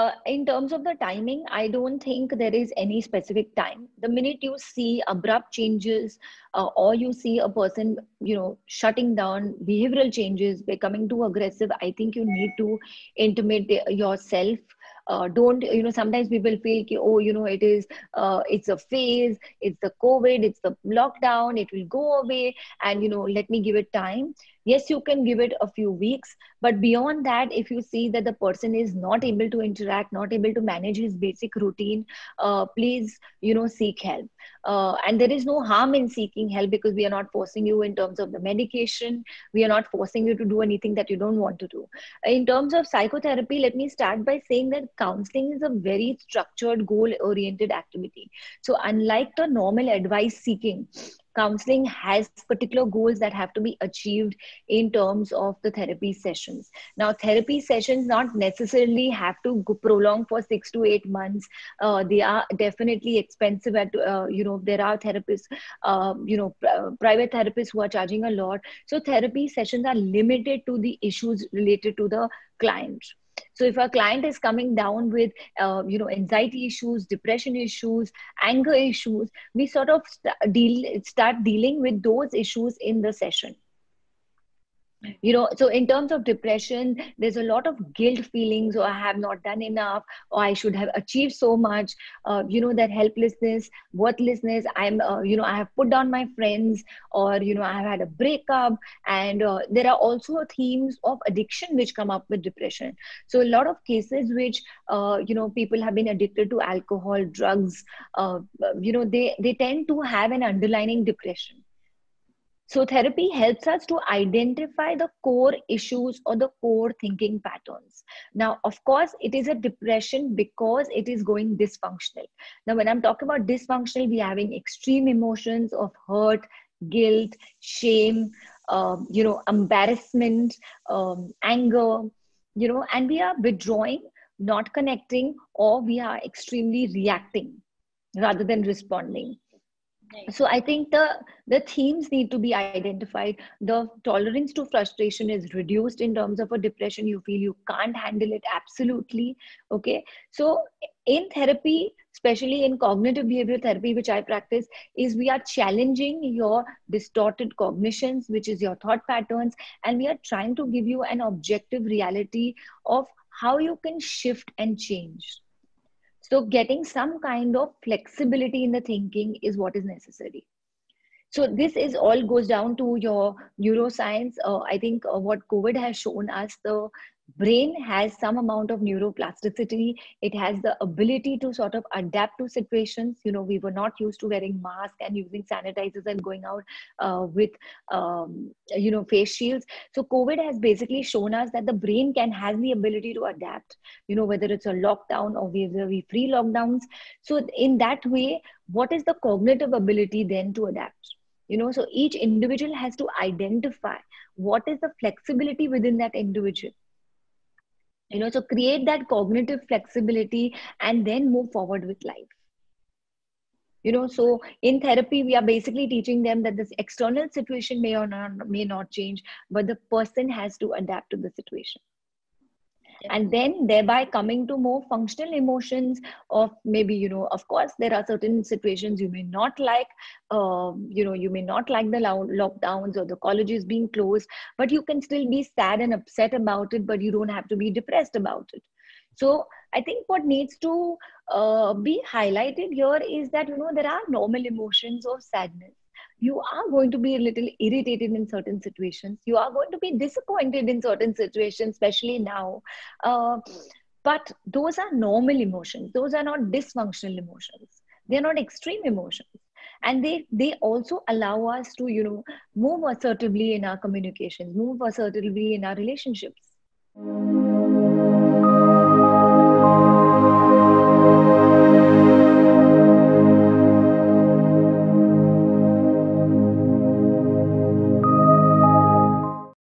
In terms of the timing, I don't think there is any specific time. The minute you see abrupt changes, or you see a person, shutting down, behavioral changes, becoming too aggressive, I think you need to intimate yourself. Don't, sometimes people feel, ki, oh, it's a phase, it's the COVID, it's the lockdown, it will go away, and, let me give it time. Yes, you can give it a few weeks, but beyond that, if you see that the person is not able to interact, not able to manage his basic routine, please, seek help. And there is no harm in seeking help, because we are not forcing you in terms of the medication. We are not forcing you to do anything that you don't want to do. In terms of psychotherapy, let me start by saying that counseling is a very structured, goal-oriented activity. So unlike the normal advice seeking, counseling has particular goals that have to be achieved in terms of the therapy sessions. Now, therapy sessions not necessarily have to prolong for 6 to 8 months. They are definitely expensive. There are therapists, private therapists who are charging a lot. So therapy sessions are limited to the issues related to the client. So if a client is coming down with, anxiety issues, depression issues, anger issues, we sort of start dealing with those issues in the session. So in terms of depression, there's a lot of guilt feelings, or I have not done enough, or I should have achieved so much. That helplessness, worthlessness, I have put down my friends, or I have had a breakup. And there are also themes of addiction which come up with depression. So a lot of cases which people have been addicted to alcohol, drugs, they tend to have an underlying depression. So therapy helps us to identify the core issues or the core thinking patterns. Now, of course, it is a depression because it is going dysfunctional. Now, when I'm talking about dysfunctional, we're having extreme emotions of hurt, guilt, shame, embarrassment, anger, and we are withdrawing, not connecting, or we are extremely reacting rather than responding. So I think the themes need to be identified. The tolerance to frustration is reduced in terms of a depression. You feel you can't handle it, absolutely. Okay. So in therapy, especially in cognitive behavioral therapy, which I practice, is we are challenging your distorted cognitions, which is your thought patterns, and we are trying to give you an objective reality of how you can shift and change. So getting some kind of flexibility in the thinking is what is necessary. So this is all goes down to your neuroscience. I think what COVID has shown us, the brain has some amount of neuroplasticity. It has the ability to sort of adapt to situations. We were not used to wearing masks and using sanitizers and going out with, face shields. So COVID has basically shown us that the brain has the ability to adapt, whether it's a lockdown or whether we free lockdowns. So in that way, what is the cognitive ability then to adapt? So each individual has to identify what is the flexibility within that individual. So create that cognitive flexibility and then move forward with life. So in therapy, we are basically teaching them that this external situation may not change, but the person has to adapt to the situation. And then thereby coming to more functional emotions of maybe, of course, there are certain situations you may not like, you may not like the lockdowns or the colleges being closed, but you can still be sad and upset about it, but you don't have to be depressed about it. So I think what needs to be highlighted here is that, there are normal emotions of sadness. You are going to be a little irritated in certain situations. You are going to be disappointed in certain situations, especially now. But those are normal emotions. Those are not dysfunctional emotions. They're not extreme emotions. And they also allow us to, move assertively in our communications, move assertively in our relationships.